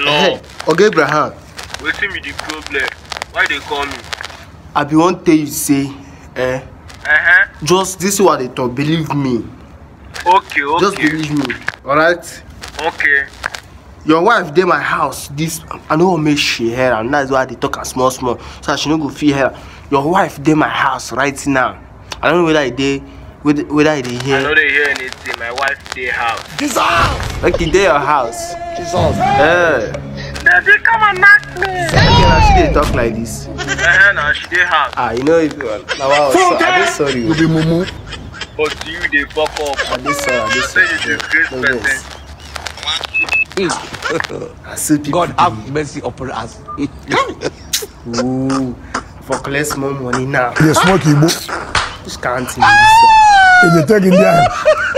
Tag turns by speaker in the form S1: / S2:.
S1: Hello.
S2: Okay, Abraham.
S1: Wetin be the problem? Why they call me?
S2: I be wan tell you say, just this what they talk. Believe me.
S1: Okay.
S2: Just believe me. Alright.
S1: Okay.
S2: Your wife dey my house. This I know make she hear, and that's why they talk am small so that she no go feel her. Your wife dey my house right now. I don't know whether it dey here.
S1: I know they hear anything. My wife dey house.
S2: Like it dey your house.
S1: Baby, come and knock me.
S2: Okay, now she dey talk like this.
S1: Now she dey house.
S2: You know if now I dey sorry.
S3: You be mumu.
S1: But you dey fuck up.
S2: I dey sorry.
S1: Say you dey great
S2: No
S1: person.
S2: vex. I see people.
S3: God have mercy upon us.
S2: Ooh, for collect more money now.
S3: You smoke Igbo.
S2: Just can't see this.
S3: If you take in there.